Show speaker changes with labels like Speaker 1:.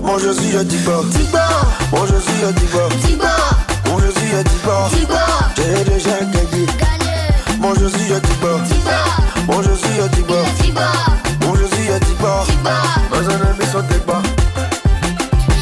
Speaker 1: Moi je suis Digba. Moi je suis Digba. Moi je suis Digba. J'ai déjà gagné. Moi je suis Digba. Moi je suis Digba.